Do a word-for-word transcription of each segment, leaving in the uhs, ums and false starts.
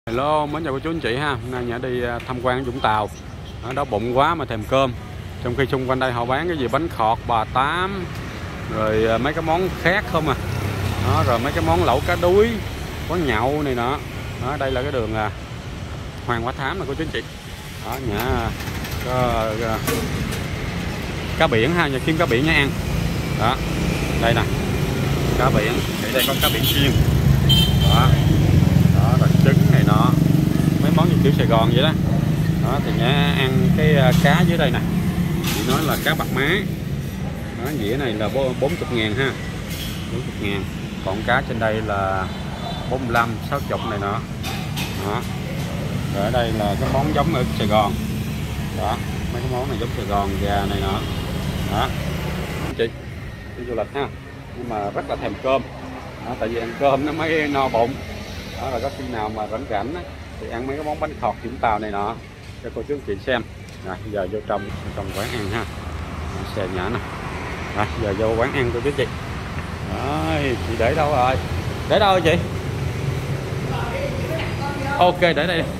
Hello, mến chào cô chú anh chị ha. Hôm nay Nhã đi tham quan Vũng Tàu. Đó, đói bụng quá mà thèm cơm. Trong khi xung quanh đây họ bán cái gì bánh khọt, bà tám, rồi mấy cái món khác không à. Đó, rồi mấy cái món lẩu cá đuối, quán nhậu này nọ. Đó, đây là cái đường à, Hoàng Hóa Thám nè cô chú anh chị. Đó, Nhã có à, cá biển ha, nhà kiếm cá biển nha ăn. Đó, đây nè, cá biển. Ở đây có cá biển chiên. Đó. Đó là trứng này nọ, mấy món như kiểu Sài Gòn vậy đó. Đó thì Nhã ăn cái cá dưới đây nè, chị nói là cá bạc má. Đó, dĩa này là bốn mươi ngàn ha, bốn mươi ngàn. Còn cá trên đây là bốn mươi lăm, sáu mươi này nọ. Đó. Rồi ở đây là cái món giống ở Sài Gòn. Đó, mấy cái món này giống Sài Gòn, gà này nọ. Đó, chị đi du lịch ha, nhưng mà rất là thèm cơm. Đó, tại vì ăn cơm nó mới no bụng. Đó là có khi nào mà rảnh rảnh á, thì ăn mấy cái món bánh khọt Vũng Tàu này nọ cho cô chú anh chị xem. Rồi giờ vô trong trong quán ăn ha, xe nhỏ nè. Rồi giờ vô quán ăn cô chú anh chị. Rồi chị để đâu rồi? Để đâu rồi chị? Ok, để đây đi.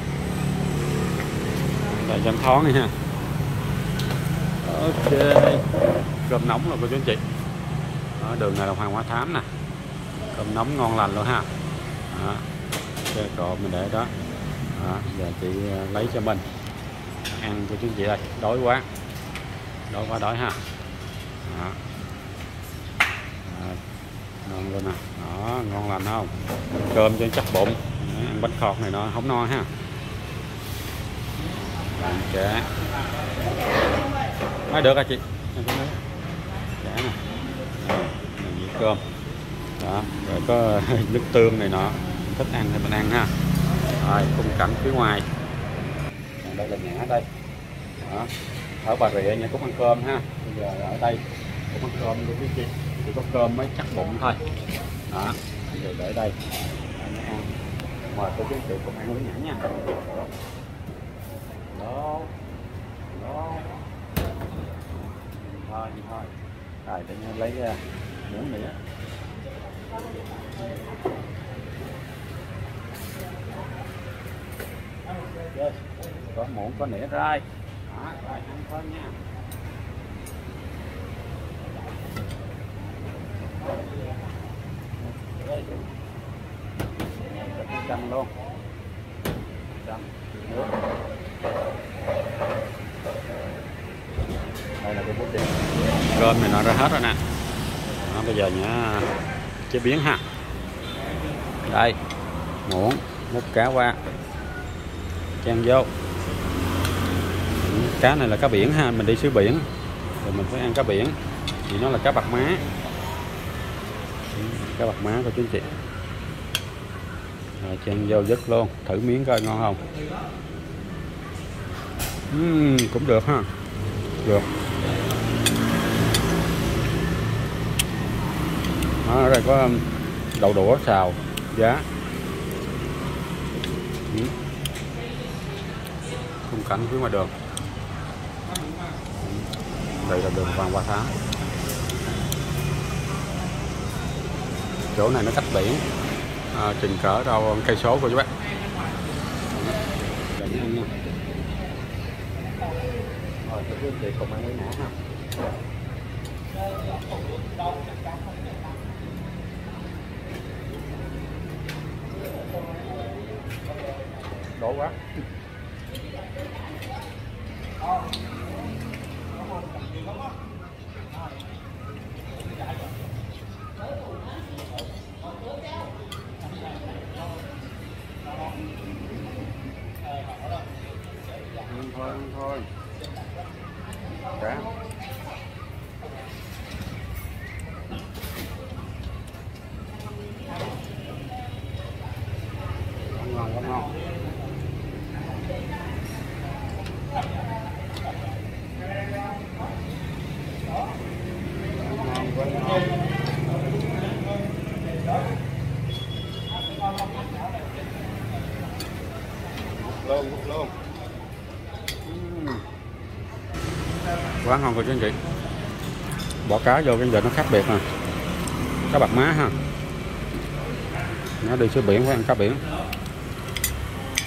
Đây danh thoáng này ha. Ok, cơm nóng rồi cô chú anh chị. Đó, đường này là Hoàng Hóa Thám nè, cơm nóng ngon lành luôn ha. Đó, cái cột mình để đó. Đó, giờ chị lấy cho mình ăn cho chú chị đây, đói quá, đói quá đói ha. Đó. Đó, ngon luôn nè. Đó, ngon lành không? Cơm cho chắc bụng. Đó, ăn bánh khọt này nó không no ha. Chả mới được hả chị? Chả nè. Này cơm. Đó, rồi có nước tương này nọ, mình thích ăn thì mình ăn ha. Rồi khung cảnh phía ngoài. Đây là Nhã đây. Đó, ở Bà Rịa Nhã cũng ăn cơm ha. Bây giờ ở đây cũng ăn cơm luôn chị, chỉ có cơm mới chắc bụng thôi. Đó, bây giờ để đây ăn. Mời cô chú chị cùng ăn với Nhã nha. Đó, đó. Thôi thôi. Rồi để Nhã lấy muỗng nữa. Okay. Có muỗng có nĩa rồi. Đó, rồi ăn thôi nha. Canh luôn. Canh nước. Đây là cái bút điện. Cơm này nó ra hết rồi nè. Đó, bây giờ nhá chế biến ha. Đây muỗng múc cá qua, chan vô. Cá này là cá biển ha, mình đi xứ biển rồi mình phải ăn cá biển thì nó là cá bạc má. Cá bạc má của chú anh chị. Rồi chan vô dứt luôn, thử miếng coi ngon không. uhm, cũng được ha, được. Đó, ở đây có đậu đũa xào giá. Ừ. Khung cảnh phía ngoài đường. Đây là đường Hoàng Hóa Thám. Chỗ này nó cách biển à, chừng cỡ đâu cây số của chú bác. Rồi cho quý chị cùng ăn với Nhã ha. Đổ quá. Ăn thôi, ăn thôi. Cá. Ngon ngon, ngon ngon. Luôn luôn. Quá ngon cô chú anh chị. Bỏ cá vô cái giờ nó khác biệt nè. Cá bạc má ha. Nó đi xuống biển phải ăn cá biển.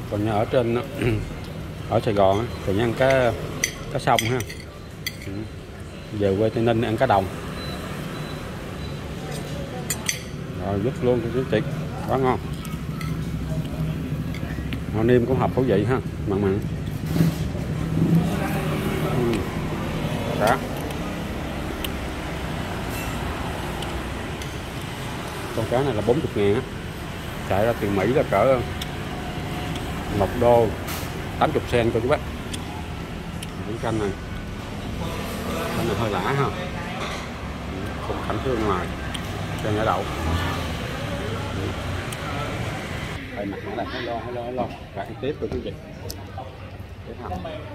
Còn như ở trên ở Sài Gòn thì ăn cá cá sông ha. Về quê Tây Ninh ăn cá đồng. Rồi dứt luôn cho chị, quá ngon. Ngò niêm cũng hợp khẩu vị ha, mặn mặn. Đó. Con cá này là bốn mươi ngàn á. Chạy ra tiền Mỹ là cỡ một đô tám mươi sen coi chú bác. Cái canh này, canh này hơi lạ ha, không cảnh phía bên ngoài, cho nhả đậu. Đây mặt nó là hello hello hello, và ăn tiếp rồi quý vị. Tiếp hầm.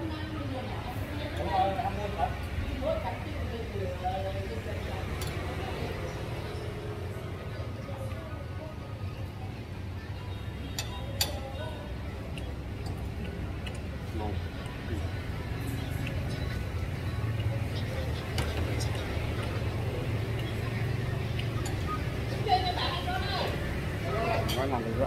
Quá ngon luôn đó.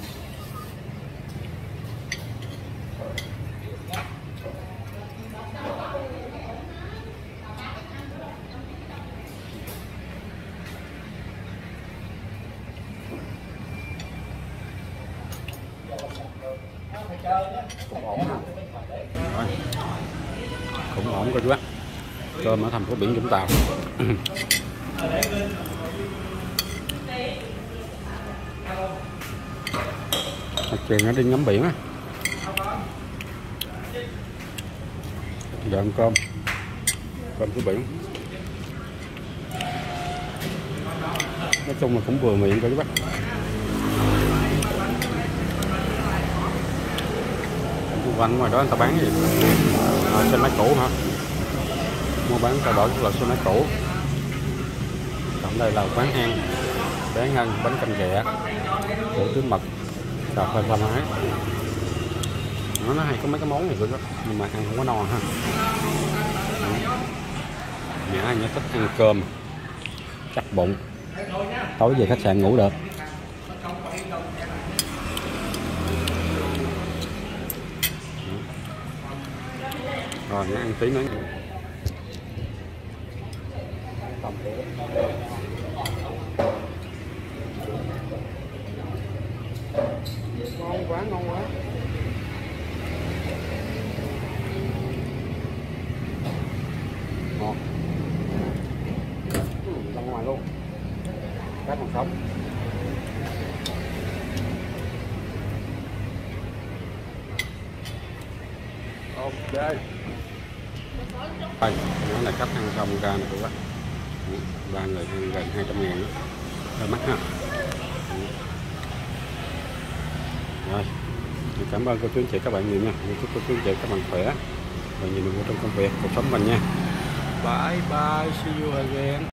Cũng ổn ha. Rồi. Cũng ổn coi chú bác. Cơm ở thành phố biển Vũng Tàu. Chèn nó đi ngắm biển á. Giờ ăn cơm. Cơm của biển. Nói chung là cũng vừa miệng coi chú bác. Quanh ngoài đó người ta bán cái gì? À, xe máy cũ hả? Mua bán trao đổi các loại xe máy cũ. Còn đây là quán ăn bé ngân, bánh canh ghẹ, củ trứng mật, cà phê pha mái. Nó nó hay có mấy cái món này nữa nhưng mà ăn không có no ha. Mẹ ai nhớ thích ăn cơm chắc bụng, tối về khách sạn ngủ được. Rồi nhá, ăn tí nữa. Ngon quá, ngon quá. Ngon. Ra ngoài luôn. Cá còn sống. Ok. Đây, nó là cách ăn xong ra này các bác. Ba người ăn gần hai trăm ngàn đó. Hơi mắc ha. Rồi, cảm ơn cô chú anh chị các bạn nhiều nha. Chúc cô chú anh chị các bạn khỏe và nhiều niềm vui trong công việc, cuộc sống mình nha. Bye bye, see you again.